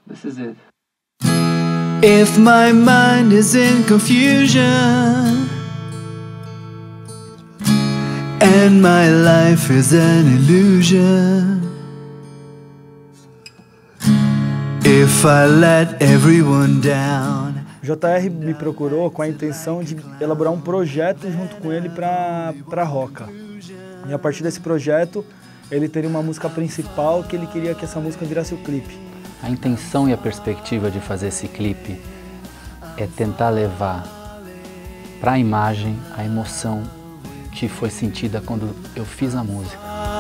This is it. If my mind is in confusion and my life is an illusion, if I let everyone down. JR me procurou com a intenção de elaborar um projeto junto com ele para Roca. E a partir desse projeto, ele teria uma música principal que ele queria que essa música virasse o clipe. A intenção e a perspectiva de fazer esse clipe é tentar levar para a imagem a emoção que foi sentida quando eu fiz a música.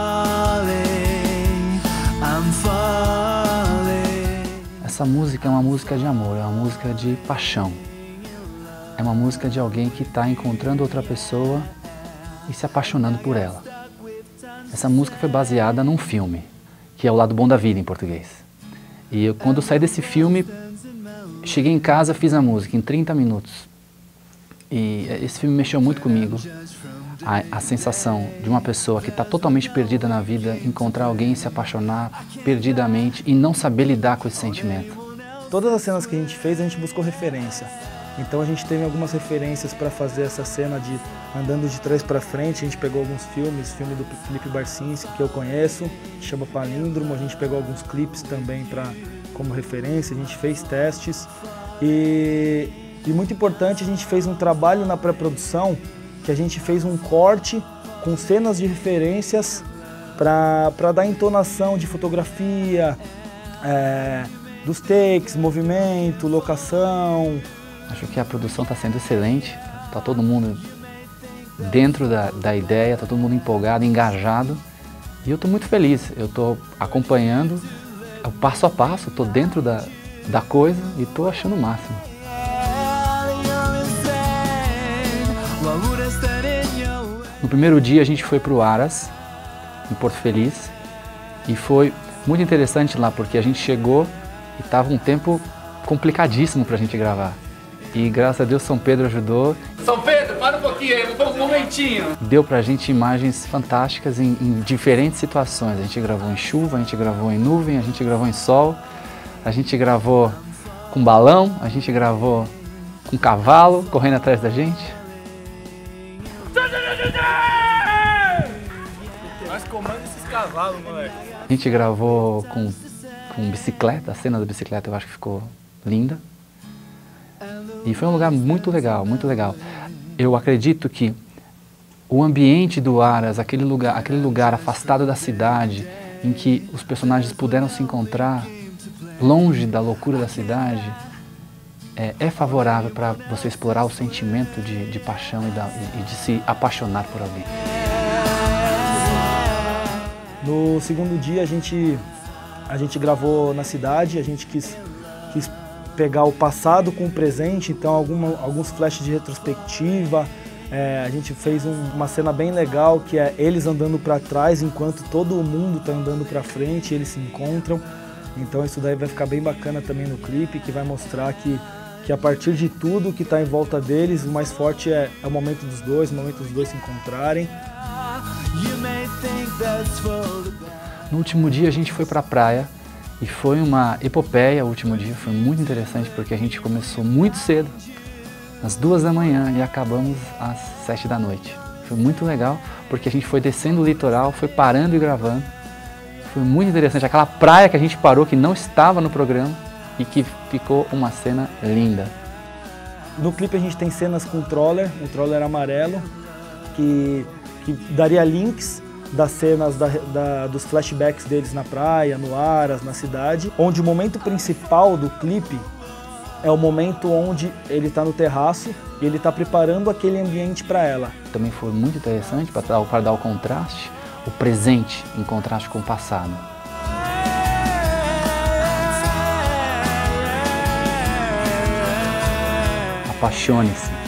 Essa música é uma música de amor, é uma música de paixão. É uma música de alguém que está encontrando outra pessoa e se apaixonando por ela. Essa música foi baseada num filme, que é O Lado Bom da Vida em português. E eu, quando eu saí desse filme, cheguei em casa, fiz a música em 30 minutos. E esse filme mexeu muito comigo. A sensação de uma pessoa que está totalmente perdida na vida, encontrar alguém e se apaixonar perdidamente e não saber lidar com esse sentimento. Todas as cenas que a gente fez, a gente buscou referência. Então a gente teve algumas referências para fazer essa cena de andando de trás para frente. A gente pegou alguns filmes, filme do Felipe Barcinski, que eu conheço, que chama Palíndromo. A gente pegou alguns clipes também como referência, a gente fez testes. E muito importante, a gente fez um trabalho na pré-produção, que a gente fez um corte com cenas de referências para dar entonação de fotografia, dos takes, movimento, locação. Acho que a produção está sendo excelente, está todo mundo dentro da ideia, está todo mundo empolgado, engajado. E eu estou muito feliz, eu estou acompanhando o passo a passo, estou dentro da coisa e estou achando o máximo. No primeiro dia a gente foi para o Aras, em Porto Feliz, e foi muito interessante lá, porque a gente chegou e estava um tempo complicadíssimo para a gente gravar. E graças a Deus São Pedro ajudou. São Pedro, para um pouquinho aí, um momentinho. Deu pra gente imagens fantásticas em diferentes situações. A gente gravou em chuva, a gente gravou em nuvem, a gente gravou em sol, a gente gravou com balão, a gente gravou com cavalo correndo atrás da gente. Mas comanda esses cavalos, moleque. A gente gravou com bicicleta, a cena da bicicleta eu acho que ficou linda. E foi um lugar muito legal, muito legal. Eu acredito que o ambiente do Aras, aquele lugar afastado da cidade, em que os personagens puderam se encontrar longe da loucura da cidade, é favorável para você explorar o sentimento de paixão e de se apaixonar por alguém. No segundo dia a gente gravou na cidade, a gente quis pegar o passado com o presente, então alguns flashes de retrospectiva. A gente fez uma cena bem legal, que é eles andando para trás enquanto todo mundo está andando para frente, eles se encontram. Então isso daí vai ficar bem bacana também no clipe, que vai mostrar que a partir de tudo que está em volta deles, o mais forte é o momento dos dois, o momento dos dois se encontrarem. No último dia a gente foi para a praia e foi uma epopeia. O último dia foi muito interessante porque a gente começou muito cedo, às 2 da manhã, e acabamos às 7 da noite. Foi muito legal porque a gente foi descendo o litoral, foi parando e gravando. Foi muito interessante, aquela praia que a gente parou, que não estava no programa e que ficou uma cena linda. No clipe a gente tem cenas com um troller amarelo, que daria links das cenas dos flashbacks deles na praia, no Aras, na cidade, onde o momento principal do clipe é o momento onde ele está no terraço e ele está preparando aquele ambiente para ela. Também foi muito interessante para dar o contraste, o presente em contraste com o passado. Apaixone-se.